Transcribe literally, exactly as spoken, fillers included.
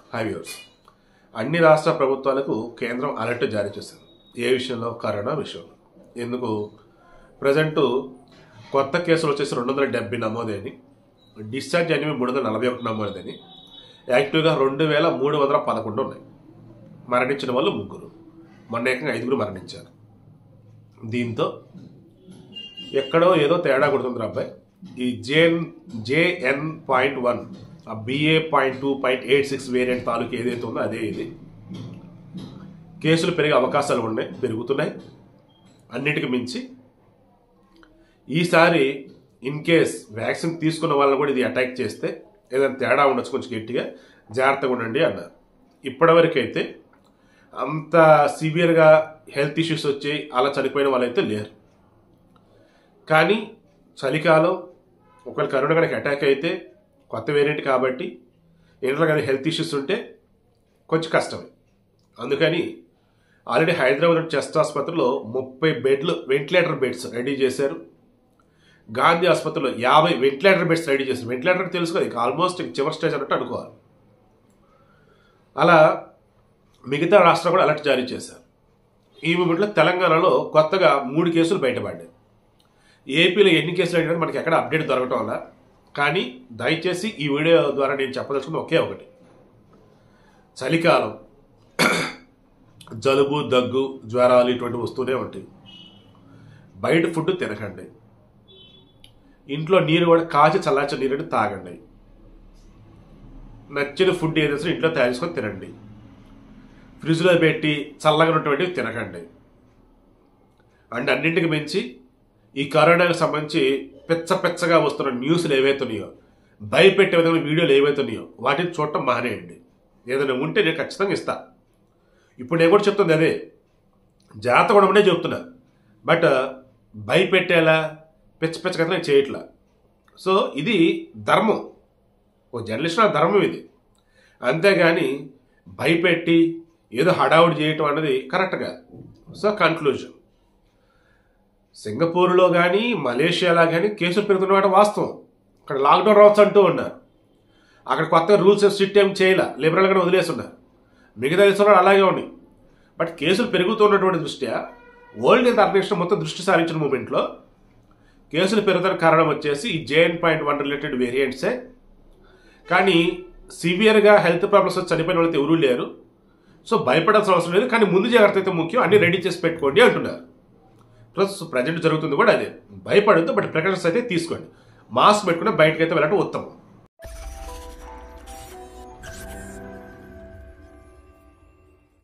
High viewers, అన్ని రాష్ట్ర ప్రభుత్వాలకు కేంద్రం అలర్ట్ జారీ చేసింది. ఏ విషయంలో? కరోనా విషయంలో. ఎందుకు? ప్రజెంటు కొత్త కేసులు వచ్చేసి రెండు వందల డెబ్బై నమోదని, డిశ్చార్జ్ అనేవి మూడు వందల నలభై ఒకటి నమోదని, యాక్టివ్గా రెండు వేల మూడు వందల పదకొండు ఉన్నాయి. మరణించిన వాళ్ళు ముగ్గురు, మొన్న ఏకంగా ఐదుగురు మరణించారు. దీంతో ఎక్కడో ఏదో తేడా కొడుతుంది అబ్బాయి. ఈ జేఎన్ జేఎన్ పాయింట్ వన్ ఆ BA point two point eight six variant తాలూకు ఏదైతే ఉందో అదే ఇది. కేసులు పెరిగే అవకాశాలు ఉన్నాయి, పెరుగుతున్నాయి. అన్నిటికి మించి ఈసారి ఇన్ కేస్ వ్యాక్సిన్ తీసుకున్న వాళ్ళని కూడా ఇది అటాక్ చేస్తే ఏదైనా తేడా ఉండొచ్చు, కొంచెం గట్టిగా జాగ్రత్తగా ఉండండి అన్నారు. ఇప్పటివరకైతే అంత సివియర్గా హెల్త్ ఇష్యూస్ వచ్చి అలా చనిపోయిన వాళ్ళైతే లేరు. కానీ చలికాలం ఒకవేళ కరోనా కనుక అటాక్ అయితే కొత్త వేరియంట్ కాబట్టి ఏంటో కానీ హెల్త్ ఇష్యూస్ ఉంటే కొంచెం కష్టమే. అందుకని ఆల్రెడీ హైదరాబాద్ చెస్ట్ ఆసుపత్రిలో ముప్పై బెడ్లు వెంటిలేటర్ బెడ్స్ రెడీ చేశారు. గాంధీ ఆసుపత్రిలో యాభై వెంటిలేటర్ బెడ్స్ రెడీ చేశారు. వెంటిలేటర్ తెలుసు కదా, ఇక ఆల్మోస్ట్ చివరి స్టేజ్ అన్నట్టు అనుకోవాలి. అలా మిగతా రాష్ట్రాలు కూడా అలర్ట్ జారీ చేశారు. ఈ మూమెంట్లో తెలంగాణలో కొత్తగా మూడు కేసులు బయటపడ్డాయి. ఏపీలో ఎన్ని కేసులు అయినా మనకి ఎక్కడ అప్డేట్ దొరకటం వల్ల. కానీ దయచేసి ఈ వీడియో ద్వారా నేను చెప్పదలుచుకుంది ఒకే ఒకటి. చలికాలం జలుబు, దగ్గు, జ్వరాలు ఇటువంటి వస్తూనే ఉంటాయి. బయట ఫుడ్ తినకండి. ఇంట్లో నీరు కూడా కాచి చల్లార్చిన నీరు తాగండి. నచ్చిన ఫుడ్ ఏదైనా ఇంట్లో తయారు చేసుకొని తినండి. ఫ్రిడ్జ్లో పెట్టి చల్లగా ఉన్నటువంటివి తినకండి. అండ్ అన్నింటికి మించి ఈ కరోనాకు సంబంధించి పెచ్చ పెచ్చగా వస్తున్న న్యూస్లు ఏవైతున్నాయో, భయపెట్టే విధంగా వీడియోలు ఏవైతున్నాయో వాటిని చూడటం మానేయండి. ఏదైనా ఉంటే నేను ఖచ్చితంగా ఇస్తా. ఇప్పుడు నేను కూడా చెప్తుంది అదే, జాగ్రత్త కూడా ఉండే చెప్తున్నా. బట్ భయపెట్టేలా పెచ్చ పెచ్చ కదా నేను చేయట్లా. సో ఇది ధర్మం, ఓ జర్నలిస్ట్ ధర్మం ఇది. అంతేగాని భయపెట్టి ఏదో హడావుడి చేయటం అన్నది కరెక్ట్గా. సో కన్క్లూజన్, సింగపూర్లో కానీ మలేషియాలో కానీ కేసులు పెరుగుతున్నమాట వాస్తవం. అక్కడ లాక్డౌన్ రావచ్చు అంటూ ఉన్నారు. అక్కడ కొత్తగా రూల్స్ స్ట్రిక్ట్ ఏం చేయాల, లిబరల్గానే వదిలేసి ఉన్నారు. మిగతా దేశంలో అలాగే ఉన్నాయి. బట్ కేసులు పెరుగుతున్నటువంటి దృష్ట్యా వరల్డ్ హెల్త్ ఆర్గనైజేషన్ మొత్తం దృష్టి సారించిన మూమెంట్లో కేసులు పెరుగుతున్న కారణం వచ్చేసి ఈ జేఎన్ పాయింట్ వన్ రిలేటెడ్ వేరియంట్సే. కానీ సివియర్గా హెల్త్ ప్రాబ్లమ్స్ వచ్చి చనిపోయిన వాళ్ళైతే ఎవరూ లేరు. సో భయపడాల్సిన అవసరం లేదు. కానీ ముందు జాగ్రత్త అయితే ముఖ్యం, అన్ని రెడీ చేసి పెట్టుకోండి అంటున్నారు. ప్లస్ ప్రజెంట్ జరుగుతుంది కూడా అదే. భయపడద్దు, బట్ ప్రికాషన్స్ అయితే తీసుకోండి. మాస్క్ పెట్టుకుని బయటకు అయితే వెళ్ళడం ఉత్తమం.